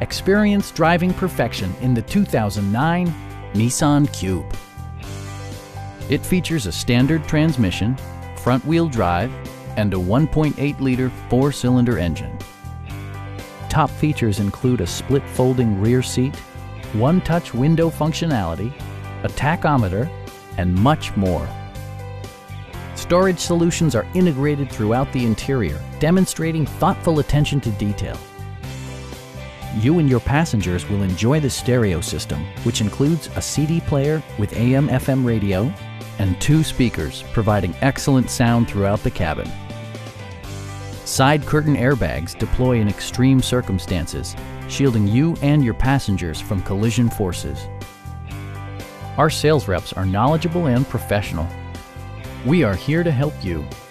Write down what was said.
Experience driving perfection in the 2009 Nissan Cube. It features a standard transmission, front-wheel drive, and a 1.8-liter four-cylinder engine. Top features include a split folding rear seat, one-touch window functionality, a tachometer, and much more. Storage solutions are integrated throughout the interior, demonstrating thoughtful attention to detail. You and your passengers will enjoy the stereo system, which includes a CD player with AM/FM radio and 2 speakers, providing excellent sound throughout the cabin. Side curtain airbags deploy in extreme circumstances, shielding you and your passengers from collision forces. Our sales reps are knowledgeable and professional. We are here to help you.